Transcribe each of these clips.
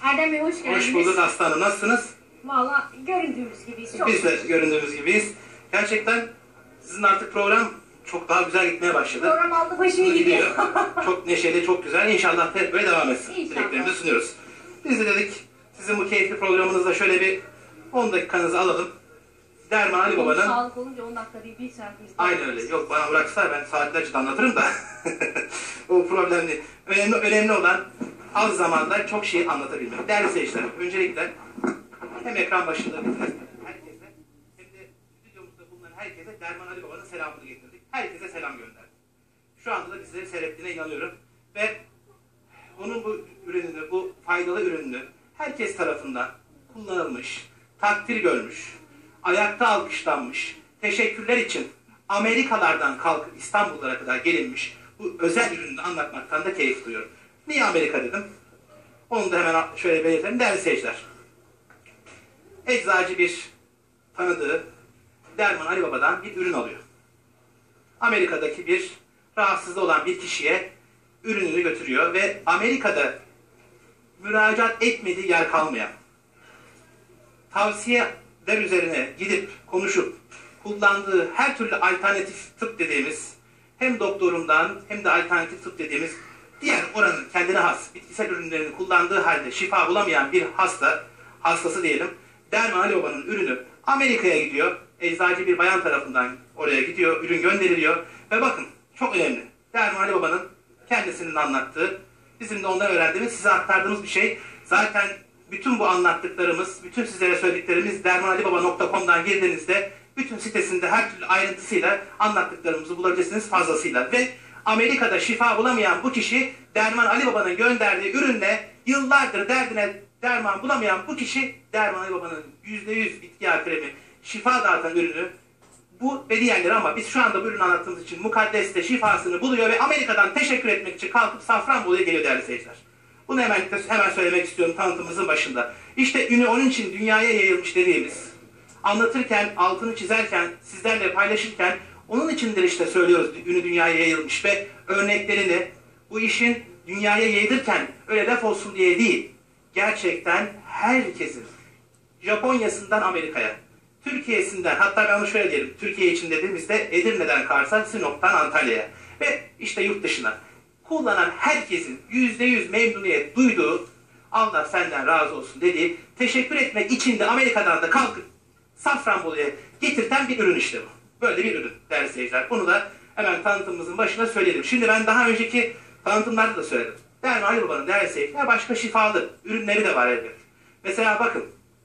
Erdem Bey hoş geldiniz. Hoş bulduk aslanım. Nasılsınız? Valla göründüğümüz gibiyiz. Çok Biz de göründüğümüz gibiyiz. Gerçekten sizin artık program çok daha güzel gitmeye başladı. program aldı başını gidiyor. Çok neşeli, çok güzel. İnşallah hep böyle devam etsin. İnşallah. Dileklerimizi sunuyoruz. Biz de dedik sizin bu keyifli programınızda şöyle bir 10 dakikanızı alalım. Derman Ali Baba'nın... Sağlık olunca 10 dakika değil, 1 saat izleyelim. Aynen öyle. Yok bana bıraksalar ben saatlerce de anlatırım da. O problem değil. Önemli olan az zamanda çok şey anlatabilmek. Değerli seyirciler, öncelikle hem ekran başında herkese hem de stüdyomuzda bulunan herkese Derman Ali Baba'nın selamını getirdik. Herkese selam gönderdik. Şu anda da bizleri seyrettiğine inanıyorum. Ve onun bu ürününü, bu faydalı ürününü herkes tarafından kullanılmış, takdir görmüş, ayakta alkışlanmış, teşekkürler için Amerikalardan kalkıp İstanbullara kadar gelinmiş bu özel ürünü anlatmaktan da keyif duyuyorum. Niye Amerika dedim? Onu da hemen şöyle belirtelim. Değerli seyirciler. Eczacı bir tanıdığı Derman Ali Baba'dan bir ürün alıyor. Amerika'daki bir rahatsızlığı olan bir kişiye ürününü götürüyor ve Amerika'da müracaat etmediği yer kalmayan, tavsiyeler üzerine gidip konuşup kullandığı her türlü alternatif tıp dediğimiz hem doktorundan hem de alternatif tıp dediğimiz diğer oranın kendine has bitkisel ürünlerini kullandığı halde şifa bulamayan bir hastası diyelim, Derman Ali Baba'nın ürünü Amerika'ya gidiyor. Eczacı bir bayan tarafından oraya gidiyor, ürün gönderiliyor ve bakın çok önemli. Derman Ali Baba'nın kendisinin anlattığı, bizim de ondan öğrendiğimiz, size aktardığımız bir şey. Zaten bütün bu anlattıklarımız, bütün sizlere söylediklerimiz dermanalibaba.com'dan girdiğinizde bütün sitesinde her türlü ayrıntısıyla anlattıklarımızı bulabilirsiniz fazlasıyla. Ve Amerika'da şifa bulamayan bu kişi Derman Ali Baba'nın gönderdiği ürünle yıllardır derdine derman bulamayan bu kişi Derman Ali Baba'nın %100 bitki yağı kremi şifa dağıtan ürünü bu ve diğerleri, ama biz şu anda bu ürünü anlattığımız için mukaddeste şifasını buluyor ve Amerika'dan teşekkür etmek için kalkıp Safranbolu'ya geliyor değerli seyirciler. Bunu hemen söylemek istiyorum tanıtımımızın başında. İşte ünü onun için dünyaya yayılmış dediğimiz, anlatırken, altını çizerken, sizlerle paylaşırken onun içindir işte söylüyoruz ünü dünyaya yayılmış ve örneklerini bu işin dünyaya yayılırken öyle laf olsun diye değil, gerçekten herkesin, Japonya'sından Amerika'ya, Türkiye'sinden, hatta ben onu şöyle diyelim, Türkiye için dediğimizde Edirne'den Kars'a, Sinop'tan Antalya'ya ve işte yurt dışına kullanan herkesin %100 memnuniyet duyduğu, Allah senden razı olsun dediği, teşekkür etmek için de Amerika'dan da kalkıp Safranbolu'ya getirten bir ürün işte bu. Böyle bir ürün değerli seyirciler. Bunu da hemen tanıtımımızın başına söyleyelim. Şimdi ben daha önceki tanıtımlarda da söyledim. Derman Ali Baba'nın değerli seyirciler başka şifalı ürünleri de var elbette. Mesela bakın,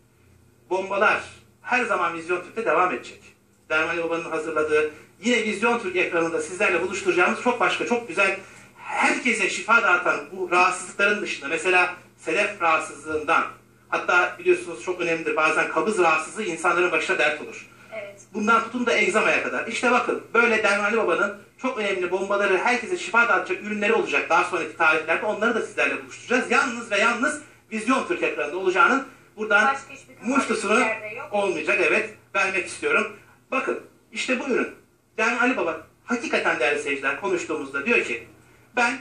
bombalar her zaman Vizyon Türk'te devam edecek. Derman Ali Baba'nın hazırladığı, yine Vizyon Türk ekranında sizlerle buluşturacağımız çok başka, çok güzel, herkese şifa dağıtan bu rahatsızlıkların dışında, mesela sedef rahatsızlığından, hatta biliyorsunuz çok önemlidir, bazen kabız rahatsızlığı insanların başına dert olur. Evet. Bundan tutun da egzamaya kadar. İşte bakın, böyle Derman Ali Baba'nın çok önemli bombaları, herkese şifa dağıtacak ürünleri olacak daha sonraki tarihlerde. Onları da sizlerle buluşturacağız. Yalnız ve yalnız Vizyon Türk ekranında olacağının buradan muştusunu olmayacak, evet, vermek istiyorum. Bakın, işte bu ürün. Derman Ali Baba hakikaten değerli seyirciler konuştuğumuzda diyor ki, ben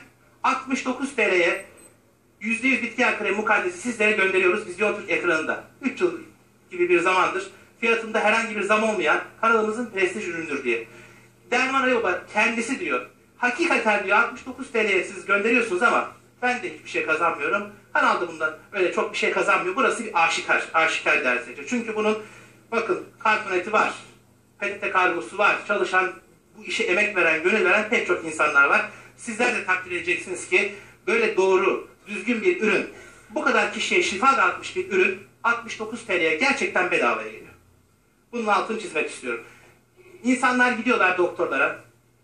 69 TL'ye %100 bitki yağı kremi mukaddesi sizlere gönderiyoruz Vizyon Türk ekranında. 3 yıl gibi bir zamandır fiyatında herhangi bir zam olmayan kanalımızın prestij ürünüdür diye. Derman Ali Baba kendisi diyor, hakikaten diyor 69 TL'ye siz gönderiyorsunuz ama ben de hiçbir şey kazanmıyorum. Kanal da bundan öyle çok bir şey kazanmıyor. Burası bir aşikar dersi. Çünkü bunun bakın kartoneti var, PTT kargosu var, çalışan, bu işe emek veren, gönül veren pek çok insanlar var. Sizler de takdir edeceksiniz ki böyle doğru, düzgün bir ürün, bu kadar kişiye şifa dağıtmış bir ürün 69 TL'ye gerçekten bedavaya geliyor. Bunun altını çizmek istiyorum. İnsanlar gidiyorlar doktorlara,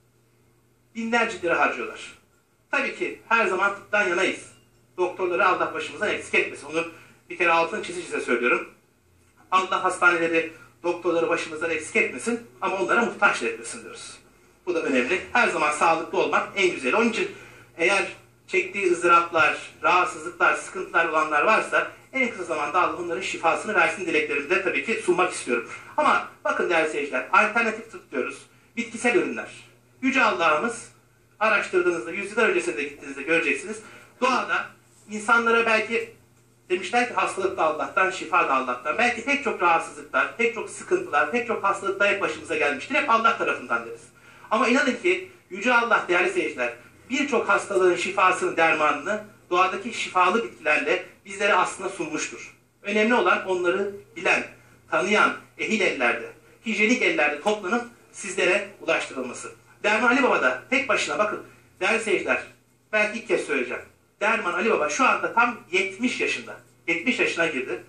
binlerce lira harcıyorlar. Tabii ki her zaman tıptan yanayız. Doktorları Allah başımızdan eksik etmesin. Onu bir kere altını çize söylüyorum. Allah hastaneleri, doktorları başımızdan eksik etmesin ama onlara muhtaç etmesin diyoruz. Bu da önemli. Her zaman sağlıklı olmak en güzeli. Onun için eğer çektiği ızdıraplar, rahatsızlıklar, sıkıntılar olanlar varsa en kısa zamanda Allah onların şifasını versin dileklerimi de tabii ki sunmak istiyorum. Ama bakın değerli seyirciler, alternatif tıp diyoruz. Bitkisel ürünler. Yüce Allah'ımız araştırdığınızda, yüzyıllar öncesinde gittiğinizde göreceksiniz. Doğada insanlara belki Demişler ki hastalık da Allah'tan, şifa da Allah'tan. Belki pek çok rahatsızlıklar, pek çok sıkıntılar, pek çok hastalıklar hep başımıza gelmiştir. Hep Allah tarafından deriz. Ama inanın ki Yüce Allah değerli seyirciler, birçok hastalığın şifasını, dermanını doğadaki şifalı bitkilerle bizlere aslında sunmuştur. Önemli olan onları bilen, tanıyan, ehil ellerde, hijyenik ellerde toplanıp sizlere ulaştırılması. Derman Ali Baba da tek başına bakın değerli seyirciler, belki ilk kez söyleyeceğim. Derman Ali Baba şu anda tam 70 yaşında. 70 yaşına girdi.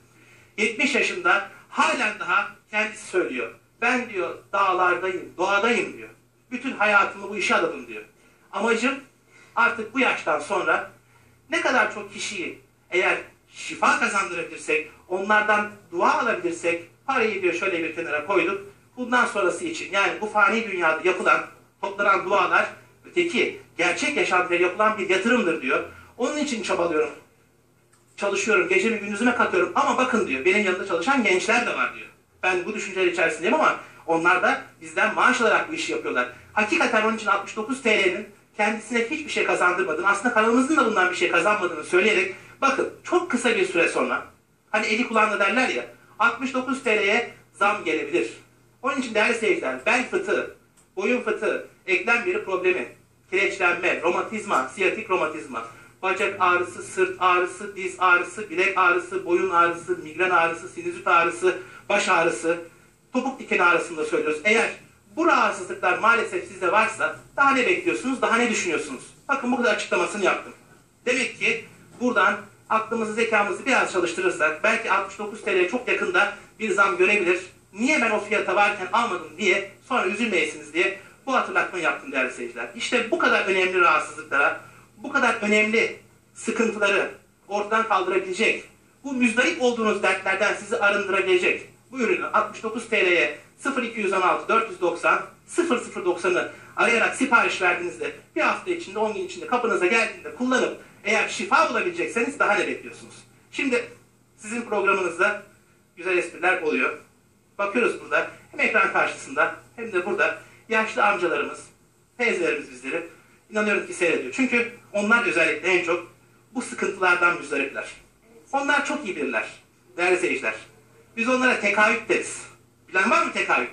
70 yaşında halen daha kendisi söylüyor. Ben diyor dağlardayım, doğadayım diyor. Bütün hayatımı bu işe adadım diyor. Amacım artık bu yaştan sonra ne kadar çok kişiyi eğer şifa kazandırabilirsek, onlardan dua alabilirsek, parayı diyor şöyle bir kenara koyduk. Bundan sonrası için yani bu fani dünyada yapılan, toplanan dualar öteki gerçek yaşantıya yapılan bir yatırımdır diyor. Onun için çabalıyorum. Çalışıyorum, gecemi gündüzüme katıyorum ama bakın diyor, benim yanında çalışan gençler de var diyor. Ben bu düşünceler içerisindeyim ama onlar da bizden maaş alarak bu işi yapıyorlar. Hakikaten onun için 69 TL'nin kendisine hiçbir şey kazandırmadığını, aslında kanalımızın da bundan bir şey kazanmadığını söyleyerek bakın çok kısa bir süre sonra hani eli kulağında derler ya 69 TL'ye zam gelebilir. Onun için değerli seyirciler bel fıtığı, boyun fıtığı, eklem biri problemi, kireçlenme, romatizma, siyatik romatizma, bacak ağrısı, sırt ağrısı, diz ağrısı, bilek ağrısı, boyun ağrısı, migren ağrısı, sinüzit ağrısı, baş ağrısı, topuk dikeni ağrısını da söylüyoruz. Eğer bu rahatsızlıklar maalesef sizde varsa daha ne bekliyorsunuz, daha ne düşünüyorsunuz? Bakın bu kadar açıklamasını yaptım. Demek ki buradan aklımızı, zekamızı biraz çalıştırırsak belki 69 TL'ye çok yakında bir zam görebilir. Niye ben o fiyata varken almadım diye sonra üzülmeyesiniz diye bu hatırlatmayı yaptım değerli seyirciler. İşte bu kadar önemli rahatsızlıklara, bu kadar önemli sıkıntıları ortadan kaldırabilecek, bu müzdarip olduğunuz dertlerden sizi arındırabilecek bu ürünü 69 TL'ye 0216 490 0090'ı arayarak sipariş verdiğinizde bir hafta içinde 10 gün içinde kapınıza geldiğinde kullanıp eğer şifa bulabilecekseniz daha ne bekliyorsunuz? Şimdi sizin programınızda güzel espriler oluyor. Bakıyoruz burada hem ekran karşısında hem de burada yaşlı amcalarımız, teyzelerimiz bizleri inanıyorum ki seyrediyor. Çünkü onlar özellikle en çok bu sıkıntılardan müzdaripler. Onlar çok iyi bilirler değerli seyirciler. Biz onlara tekahüt deriz. Bilen var mı tekahüt?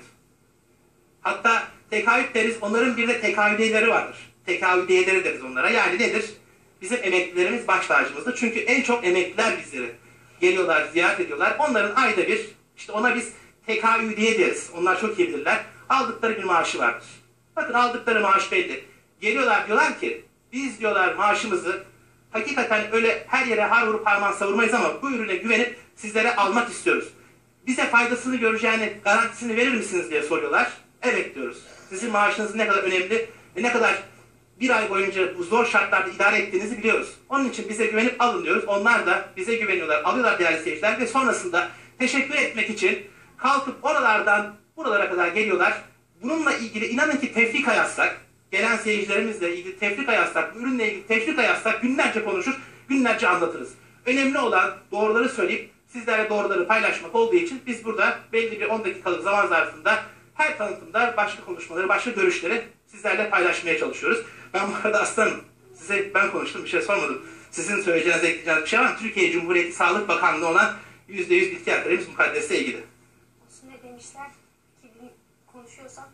Hatta tekahüt deriz, onların bir de tekahüdiyeleri vardır. Tekahüdiyeleri deriz onlara. Yani nedir? Bizim emeklilerimiz baş tacımızdır. Çünkü en çok emekliler bizleri geliyorlar, ziyaret ediyorlar. Onların ayda bir, işte ona biz tekahüdiye deriz. Onlar çok iyi bilirler. Aldıkları bir maaşı vardır. Bakın aldıkları maaş belli. Geliyorlar diyorlar ki, biz diyorlar maaşımızı hakikaten öyle her yere har vurup harman savurmayız ama bu ürüne güvenip sizlere almak istiyoruz. Bize faydasını göreceğini, garantisini verir misiniz diye soruyorlar. Evet diyoruz. Sizin maaşınızın ne kadar önemli ve ne kadar bir ay boyunca bu zor şartlarda idare ettiğinizi biliyoruz. Onun için bize güvenip alın diyoruz. Onlar da bize güveniyorlar, alıyorlar değerli seyirciler ve sonrasında teşekkür etmek için kalkıp oralardan buralara kadar geliyorlar. Bununla ilgili inanın ki tefrika yazsak, gelen seyircilerimizle ilgili tefrika yazsak, bu ürünle ilgili tefrika yazsak günlerce konuşur, günlerce anlatırız. Önemli olan doğruları söyleyip sizlerle doğruları paylaşmak olduğu için biz burada belli bir 10 dakikalık zaman zarfında her tanıtımda başka konuşmaları, başka görüşleri sizlerle paylaşmaya çalışıyoruz. Ben bu arada aslanım, size ben konuştum, bir şey sormadım. Sizin söyleyeceğiniz, ekleyeceğiniz bir şey var mı? Türkiye Cumhuriyeti Sağlık Bakanlığı olan %100 bitki haklarımız mukaddesle ilgili. Ne demişler? 2000 konuşuyorsan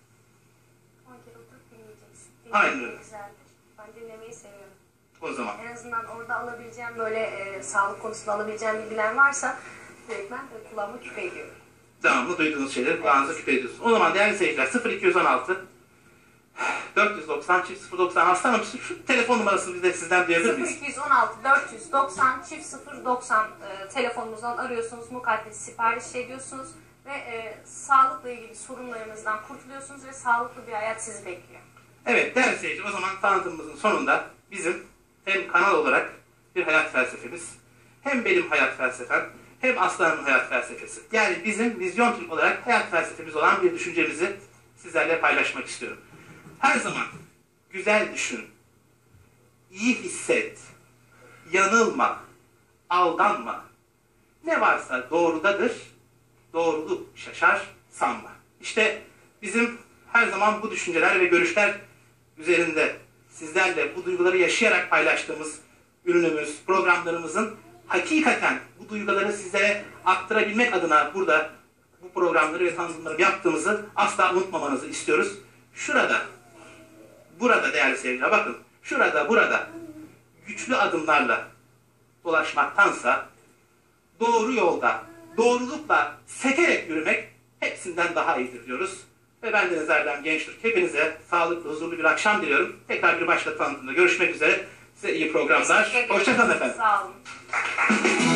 10 kere oturup dinleyeceksin. Aynen öyle. Güzeldir. Ben dinlemeyi seviyorum. O zaman. En azından orada alabileceğim böyle sağlık konusunda alabileceğim bilgiler varsa direkt ben kulağıma küpe ediyorum. Devamlı duyduğunuz şeyleri kulağınıza küpe ediyorsunuz. O zaman değerli seyirciler 0216 490 çift 090 aslanım şu telefon numarasını biz de sizden duyabilir miyiz? 0216 490 çift 090 telefonunuzdan arıyorsunuz, mukaddes sipariş ediyorsunuz ve sağlıkla ilgili sorunlarınızdan kurtuluyorsunuz ve sağlıklı bir hayat sizi bekliyor. Evet değerli seyirci, o zaman tanıtımımızın sonunda bizim hem kanal olarak bir hayat felsefemiz, hem benim hayat felsefem, hem Aslan'ın hayat felsefesi. Yani bizim Vizyon Türk olarak hayat felsefemiz olan bir düşüncemizi sizlerle paylaşmak istiyorum. Her zaman güzel düşün, iyi hisset, yanılma, aldanma. Ne varsa doğrudadır, doğruluk şaşar sanma. İşte bizim her zaman bu düşünceler ve görüşler üzerinde sizlerle bu duyguları yaşayarak paylaştığımız ürünümüz, programlarımızın hakikaten bu duyguları size aktarabilmek adına burada bu programları ve tanıtımları yaptığımızı asla unutmamanızı istiyoruz. Şurada, burada değerli seyirciler, bakın, şurada, burada güçlü adımlarla dolaşmaktansa doğru yolda, doğrulukla sekerek yürümek hepsinden daha iyidir diyoruz. Ve ben Deniz Erdem Gençtürk. Hepinize sağlıklı, huzurlu bir akşam diliyorum. Tekrar bir başka tanıtımda görüşmek üzere. Size iyi programlar. Hoşça kalın efendim. Sağ olun.